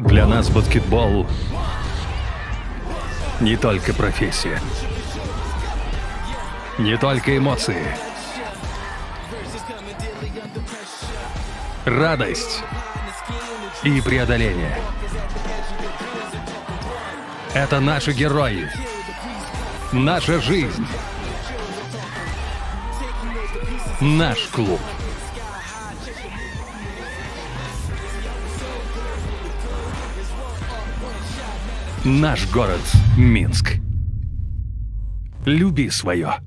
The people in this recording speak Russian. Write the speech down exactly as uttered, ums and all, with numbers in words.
Для нас баскетбол не только профессия, не только эмоции, радость и преодоление. Это наши герои, наша жизнь, наш клуб. Наш город Минск. Люби свое.